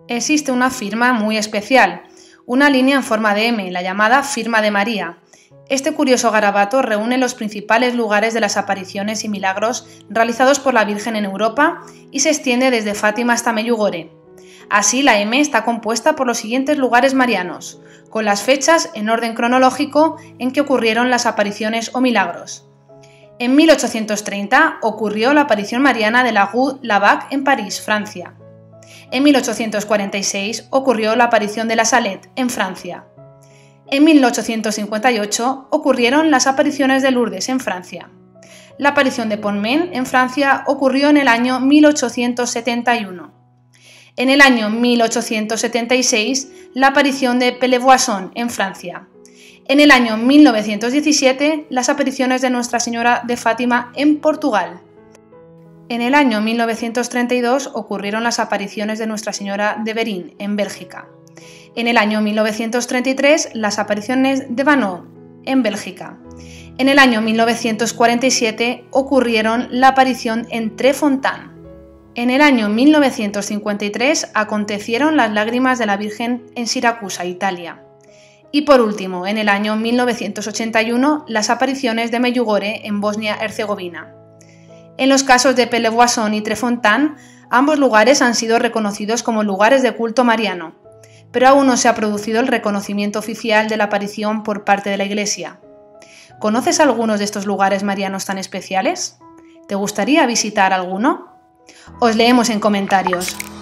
Existe una firma muy especial, una línea en forma de M, la llamada Firma de María. Este curioso garabato reúne los principales lugares de las apariciones y milagros realizados por la Virgen en Europa y se extiende desde Fátima hasta Medjugorje. Así, la M está compuesta por los siguientes lugares marianos, con las fechas en orden cronológico en que ocurrieron las apariciones o milagros. En 1830 ocurrió la aparición mariana de la Rue Labac en París, Francia. En 1846 ocurrió la aparición de la Salette en Francia. En 1858 ocurrieron las apariciones de Lourdes en Francia. La aparición de Pontmain en Francia ocurrió en el año 1871. En el año 1876, la aparición de Pellevoisin en Francia. En el año 1917, las apariciones de Nuestra Señora de Fátima en Portugal. En el año 1932 ocurrieron las apariciones de Nuestra Señora de Berín en Bélgica. En el año 1933, las apariciones de Vanneau en Bélgica. En el año 1947 ocurrieron la aparición en Trefontaine. En el año 1953 acontecieron las lágrimas de la Virgen en Siracusa, Italia. Y por último, en el año 1981, las apariciones de Medjugorje en Bosnia-Herzegovina. En los casos de Pellevoisin y Trefontaine, ambos lugares han sido reconocidos como lugares de culto mariano, pero aún no se ha producido el reconocimiento oficial de la aparición por parte de la Iglesia. ¿Conoces algunos de estos lugares marianos tan especiales? ¿Te gustaría visitar alguno? Os leemos en comentarios.